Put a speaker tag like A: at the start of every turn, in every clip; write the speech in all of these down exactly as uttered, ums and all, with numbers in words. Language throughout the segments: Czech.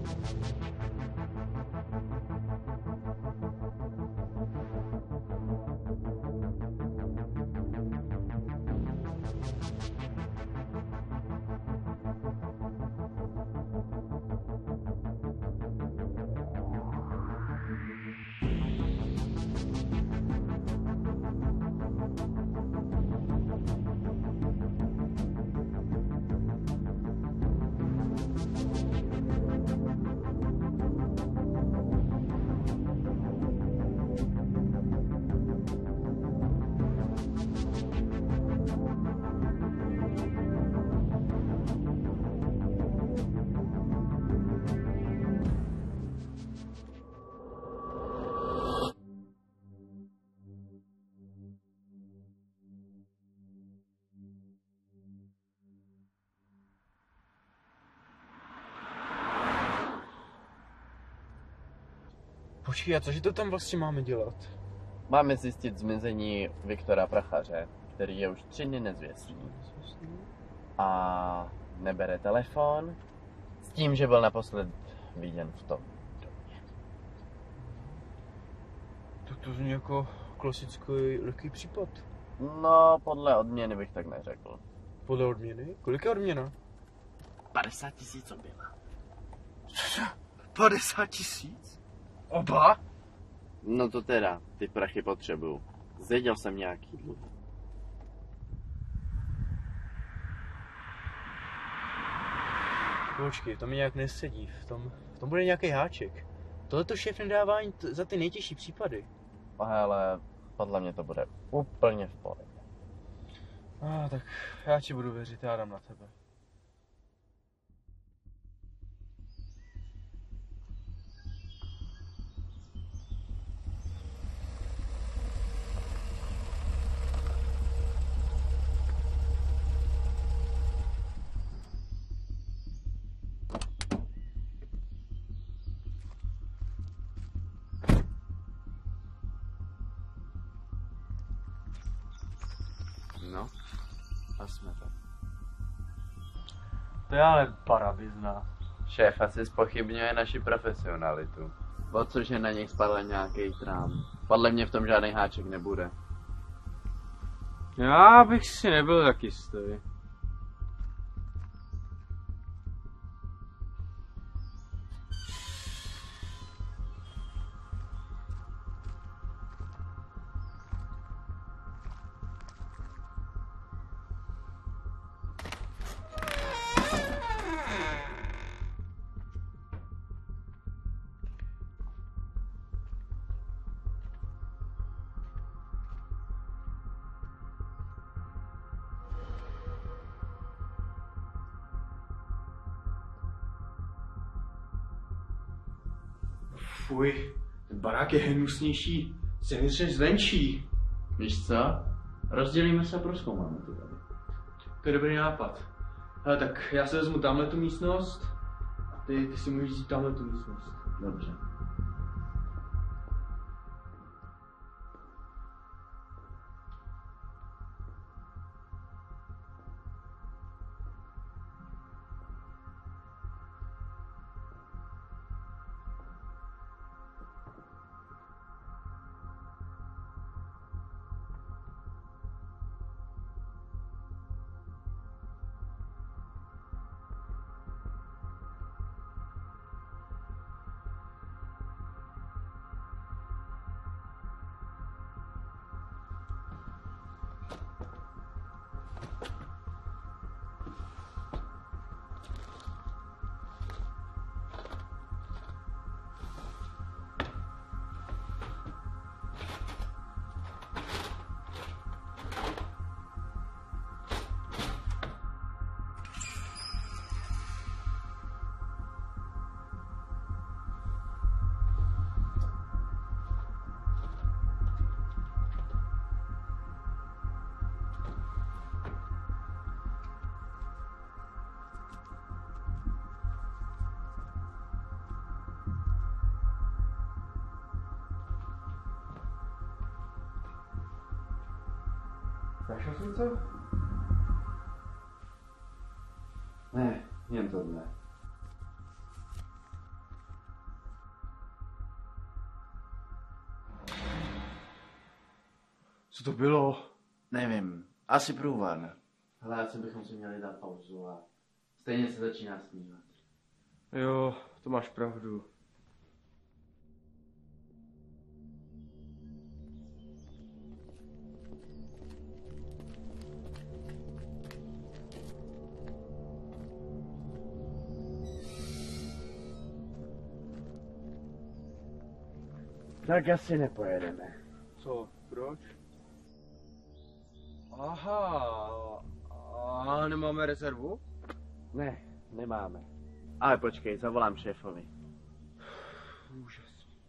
A: Počkej, a cože to tam vlastně máme dělat?
B: Máme zjistit zmizení Viktora Prachaře, který je už tři dny nezvěstný. A nebere telefon s tím, že byl naposled viděn v tom domě.
A: To to zní jako klasický lehký případ.
B: No, podle odměny bych tak neřekl.
A: Podle odměny? Kolik je odměna?
B: padesát tisíc oběma.
A: Cože? padesát tisíc? Oba?
B: No to teda, ty prachy potřebuju. Zjedil jsem nějaký dluh.
A: Počkej, to mi nějak nesedí. V tom, v tom bude nějaký háček. Tohleto šéf nedává ani t- za ty nejtěžší případy.
B: Ale podle mě to bude úplně v pohodě.
A: Ah, tak já ti budu věřit, já dám na tebe.
B: No, a jsme to.
A: To je ale parabizna.
B: Šéf asi zpochybňuje naši profesionalitu. O což je na něj spadl nějaký trám. Podle mě v tom žádný háček nebude.
A: Já bych si nebyl tak jistý. Fuj, ten barák je hnusnější zevnitř než zvenčí.
B: Víš co? Rozdělíme se a prozkoumáme to tady.
A: To je dobrý nápad. Hele, tak já si vezmu tamhle tu místnost a ty, ty si můžeš vzít tamhle tu místnost.
B: Dobře.
A: Našel jsi něco?
B: Ne, jen tohle.
A: Co to bylo?
B: Nevím, asi průvan. Hele, asi bychom si měli dát pauzu a stejně se začíná snívat.
A: Jo, to máš pravdu.
B: Tak asi nepojedeme.
A: Co? Proč? Aha, a nemáme rezervu?
B: Ne, nemáme. Ale počkej, zavolám šéfovi.
A: Úžasný.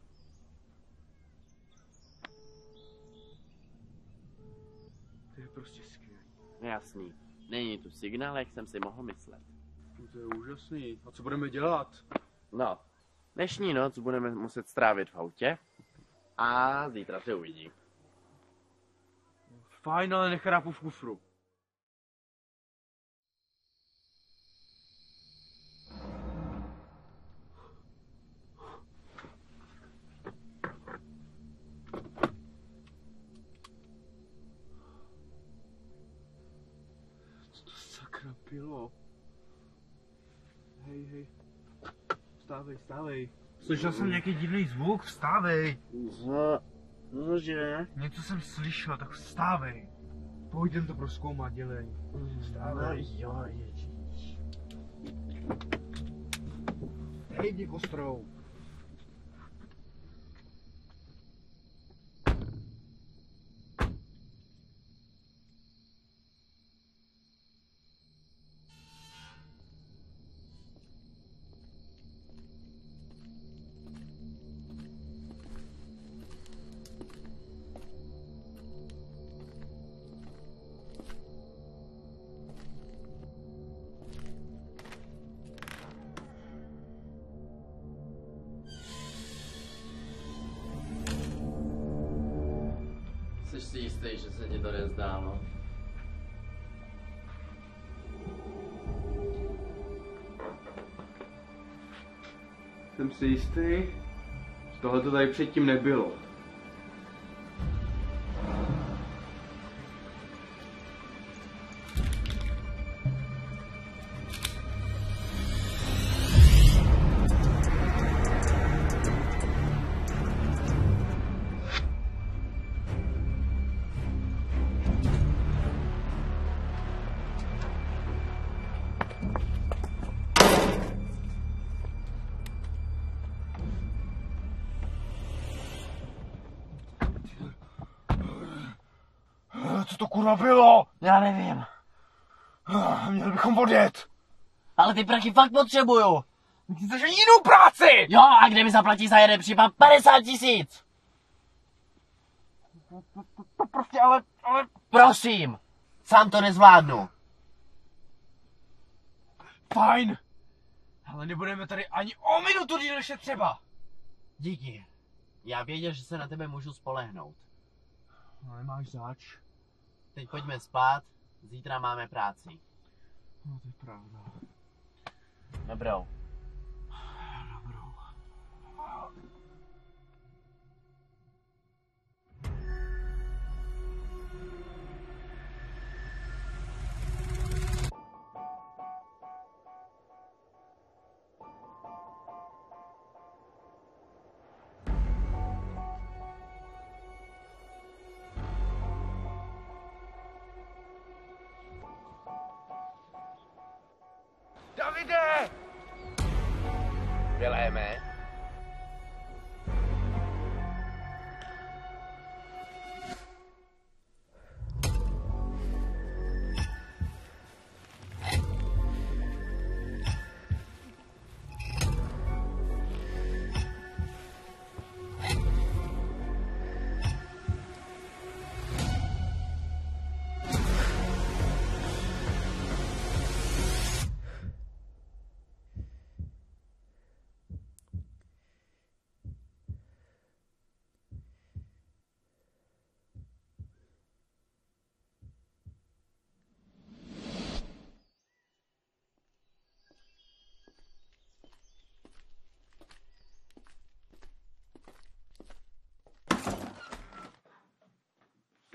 A: To je prostě skvělý.
B: Jasný. Není tu signál, jak jsem si mohl myslet.
A: No to je úžasný. A co budeme dělat?
B: No, dnešní noc budeme muset strávit v autě a zítra se uvidí.
A: Fajn, ale nechrápu v kufru. Co to sakra bylo? Hej, hej. Vstávej, vstávej. Slyšel jsem nějaký divný zvuk, vstávej.
B: Co? Cože?
A: Něco jsem slyšel, tak vstávej. Pojďem to prozkoumat, dělej. Vstávej.
B: No jo, ježíš.
A: Hejdi kostrou.
B: Jsi si jistý, že se ti to nezdálo?
A: Jsem si jistý, že tohle to tady předtím nebylo. Co to kurva bylo?
B: Já nevím.
A: Měli bychom odjet.
B: Ale ty prachy fakt potřebuju.
A: Ty chceš jinou práci!
B: Jo, a kde mi zaplatí za jeden případ padesát tisíc?
A: To prostě ale, ale...
B: Prosím, sám to nezvládnu.
A: Fajn. Ale nebudeme tady ani o minutu díl, než je třeba.
B: Díky. Já věděl, že se na tebe můžu spolehnout.
A: No nemáš zač.
B: Teď pojďme spát, zítra máme práci.
A: No to je pravda.
B: Dobrou.
A: Dobrou. Davide!
B: Vyléme.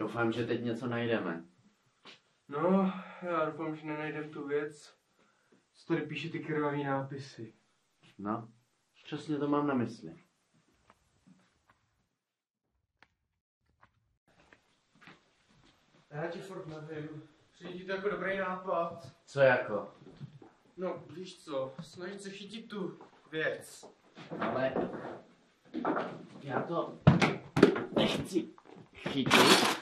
B: Doufám, že teď něco najdeme.
C: No, já doufám, že nenajdem tu věc, co tady píše ty krvavý nápisy.
B: No, přesně to mám na mysli.
C: Já ti furt nevím. Přijde ti to jako dobrý nápad.
B: Co jako?
C: No, víš co, snažit se chytit tu věc.
B: Ale já to nechci chytit.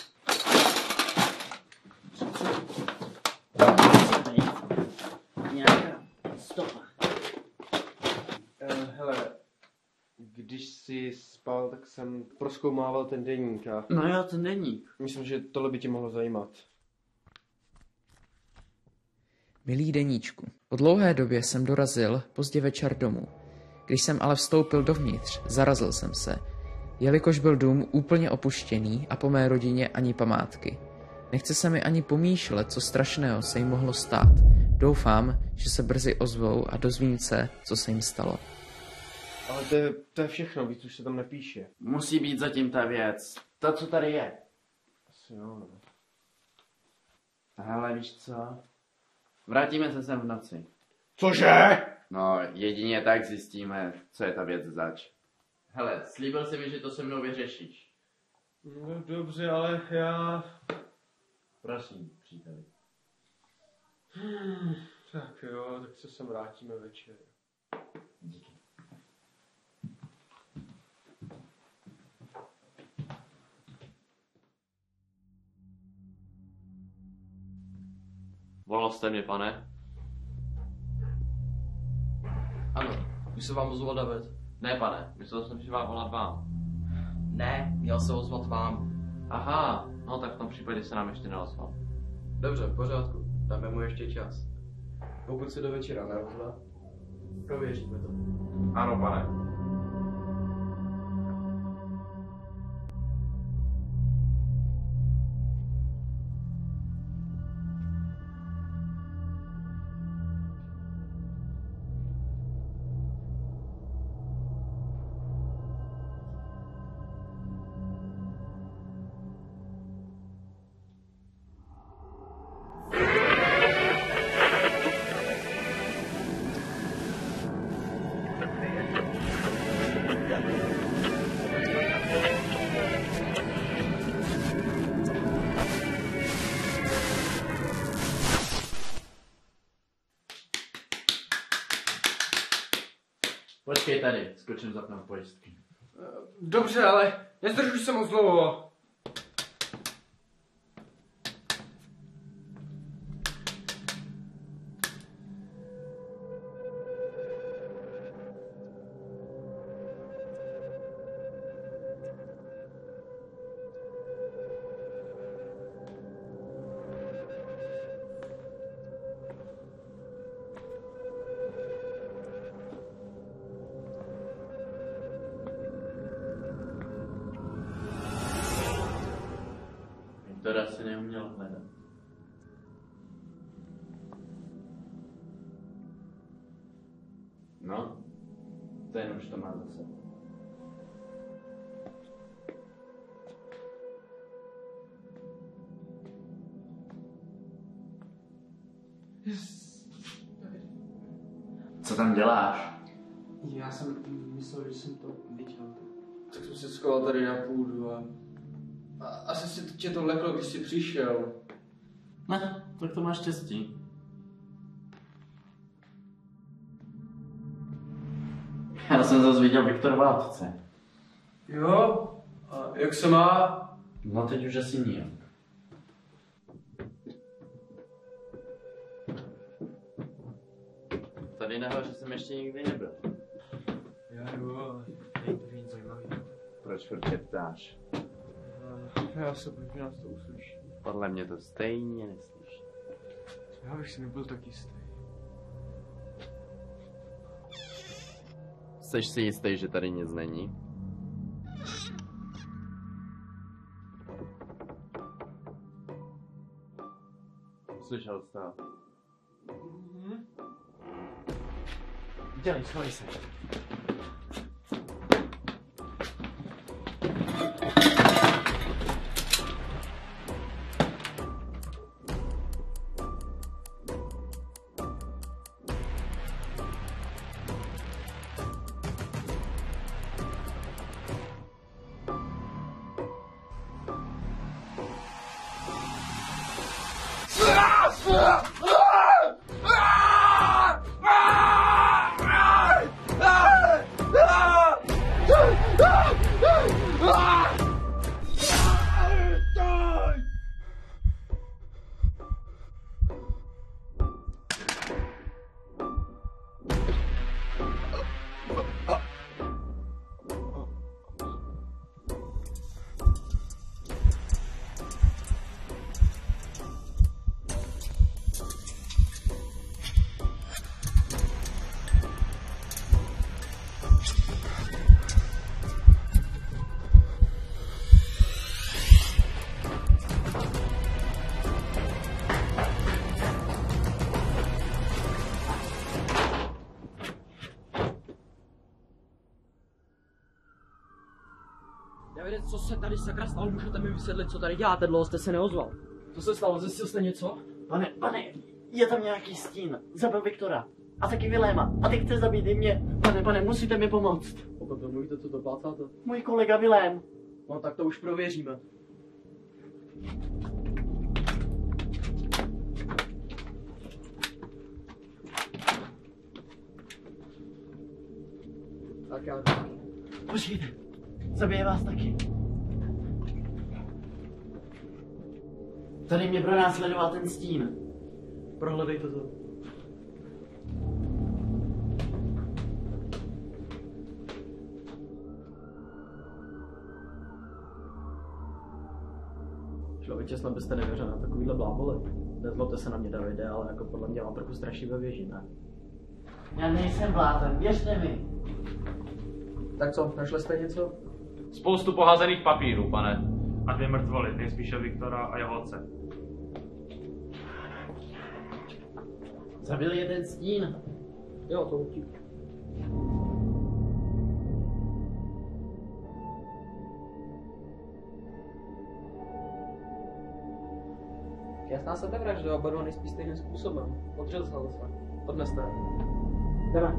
B: Nějaká stopa.
C: Uh, hele, když jsi spal, tak jsem prozkoumával ten deník a
B: No jo, ten deník.
C: myslím, že tohle by tě mohlo zajímat.
D: Milý deníčku, po dlouhé době jsem dorazil pozdě večer domů. Když jsem ale vstoupil dovnitř, zarazil jsem se, jelikož byl dům úplně opuštěný a po mé rodině ani památky. Nechce se mi ani pomýšlet, co strašného se jim mohlo stát. Doufám, že se brzy ozvou a dozvím se, co se jim stalo.
C: Ale to je, to je všechno, víc už se tam nepíše.
B: Musí být zatím ta věc. Ta, co tady je.
C: Asi jo, no.
B: Hele, víš co? Vrátíme se sem v noci.
C: Cože?
B: No, jedině tak zjistíme, co je ta věc zač. Hele, slíbil jsi mi, že to se mnou vyřešíš.
C: No dobře, ale já...
B: Prosím, příteli.
C: Hmm, tak jo, tak se sem vrátíme večer.
B: Díky.
A: Volal jste mě, pane?
E: Ano, už se vám ozval David.
A: Ne, pane, myslel jsem, že vám volat vám.
E: Ne, měl se ozvat vám.
A: Aha, no tak v tom případě se nám ještě neozval.
E: Dobře, v pořádku, dáme mu ještě čas. Pokud se do večera neozve, prověříme to.
A: Ano, pane.
B: Počkej tady, skočím zapnout pojistky.
C: Dobře, ale nezdržuj se moc dlouho.
B: Viktor asi neuměl hledat. No, ten už to má zase. Co tam děláš?
C: Já jsem myslel, že jsem to viděl. Tak jsem se schoval tady na půdu a... a asi si tě to leklo, když jsi přišel.
B: Ne, tak to máš štěstí. Já jsem zase viděl Viktor v autce.
C: Jo? A jak se má?
B: No teď už asi nijak. Tady nahoře jsem ještě nikdy nebyl.
C: Já jo, ale není to nic zajímavý.
B: Proč furt ptáš?
C: Já se proč nás to uslyší.
B: Podle mě to stejně neslyší.
C: Já bych si nebyl tak jistý.
B: Jseš si jistý, že tady nic není? Slyšel jsi to?
C: Mhm.
B: Dělej, schovaj se.
C: Davide, co se tady sakra stalo? Můžete mi vysvětlit, co tady děláte? Dlouho jste se neozval. Co se stalo? Zjistil jste něco?
F: Pane, pane, je tam nějaký stín. Zabil Viktora. A taky Viléma. A teď chce zabít i mě. Pane, pane, musíte mi pomoct.
C: Pokud to mluvíte, co to plácáte?
F: Můj kolega Vilém.
C: No tak to už prověříme. Tak já...
F: Počkejte. Zabije vás taky. Tady mě pronásledoval ten stín.
C: Prohledejte to. Člověče, snad byste nevěřil na takovýhle bláboli. Nezlobte se na mě, Davide, ale jako podle mě mám trochu strašivé věži, ne?
F: Já nejsem blázen, věřte mi.
C: Tak co, našli jste něco?
G: Spoustu poházených papírů, pane. A dvě mrtvoly, nejspíše Viktora a jeho otce.
F: Zabil jeden stín.
C: Jo, to určitě. Jasná sebevražda, oba dva nejspíš stejným způsobem. Odřezali se. Odneste.
F: Jdeme.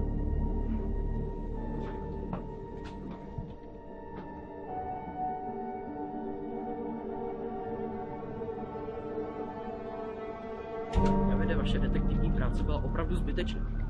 C: Davide, vaše detektivní práce byla opravdu zbytečná.